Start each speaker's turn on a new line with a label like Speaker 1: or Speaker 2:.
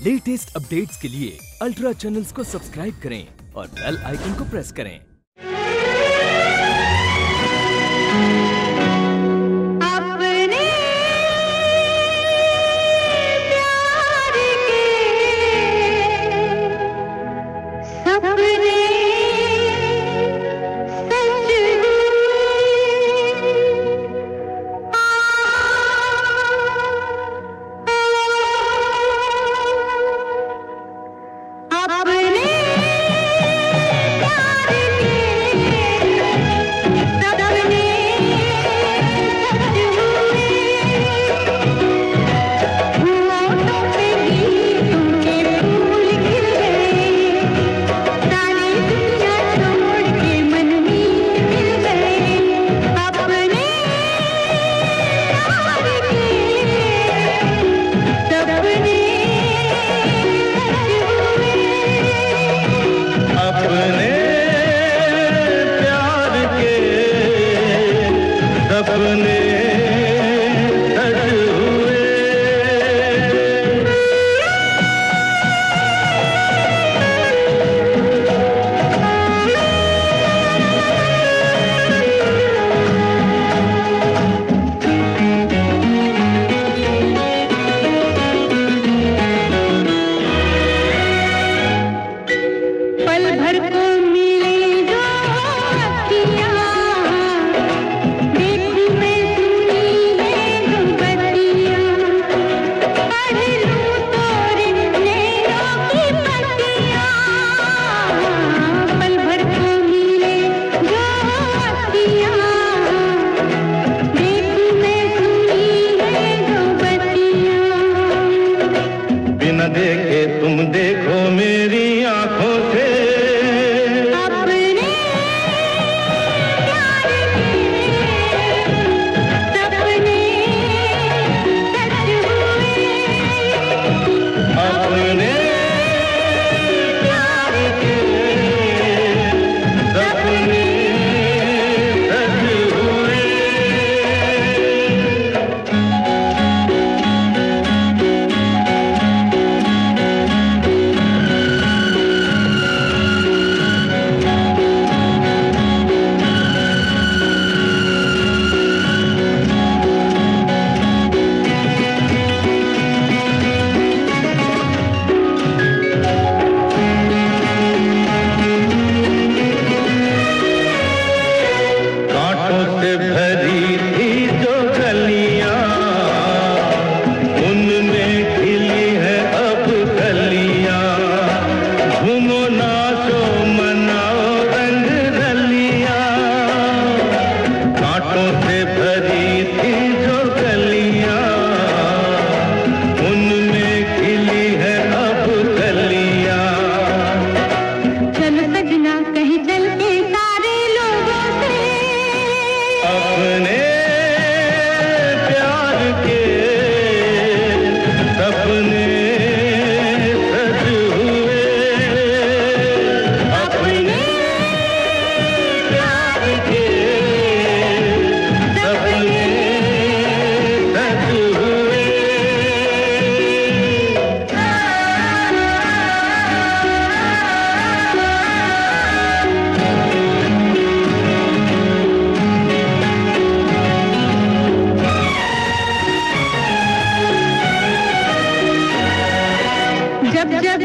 Speaker 1: Latest updates के लिए ultra channels को सब्सक्राइब करें और बेल आइकन को प्रेस करें।
Speaker 2: देखे तुम देखो मेरी आंखों से अपने प्यार के सपने सच हुए। अपने प्यार के सपने सच हुए। भरी थी जो गलियां उनमें खिली है अब कलियां। घूमो नाचो मनाओ रंग रलियां। कांटों से भरी थी जो गलियां उनमें खिली है अब कलियां।
Speaker 3: चलो सजना कहीं चल के सारे लोगों से
Speaker 2: अपने प्यार के सपने सच हुए। अपने प्यार के सपने सच हुए।
Speaker 3: जब जब